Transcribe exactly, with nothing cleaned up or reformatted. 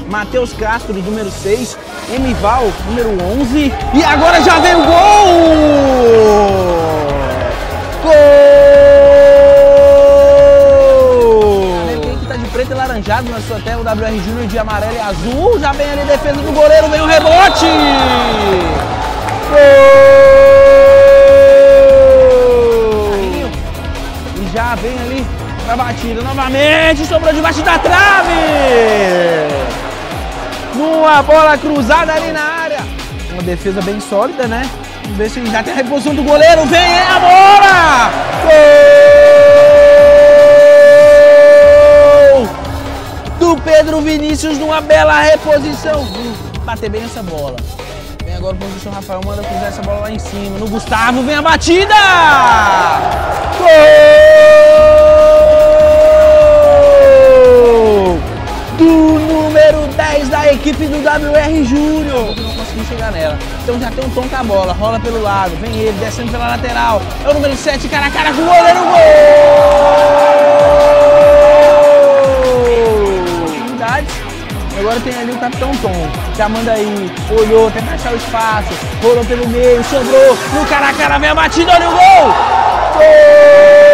Matheus Castro, número seis, Emival, número onze, e agora já vem o gol! Gol! Quem que tá de preto e laranjado na sua tela, o W R Júnior de amarelo e azul, já vem ali a defesa do goleiro, vem o rebote! Gol! E já vem ali pra batida novamente, sobrou debaixo da trave! Numa bola cruzada ali na área. Uma defesa bem sólida, né? Vamos ver se já tem a reposição do goleiro. Vem a bola! Gol! Do Pedro Vinícius numa bela reposição. Hum, bater bem nessa bola. Vem agora o professor Rafael, manda cruzar essa bola lá em cima. No Gustavo, vem a batida! Gol! Do número dez da equipe do W R Júnior. Não consegui chegar nela. Então já tem um tom com a bola. Rola pelo lado. Vem ele, descendo pela lateral. É o número sete, cara a cara com o goleiro. Gol! Oportunidades. Agora tem ali o capitão Tom. Já manda aí. Olhou, tenta achar o espaço. Rolou pelo meio, sobrou. No cara a cara, vem a batida, olha o gol! Gol!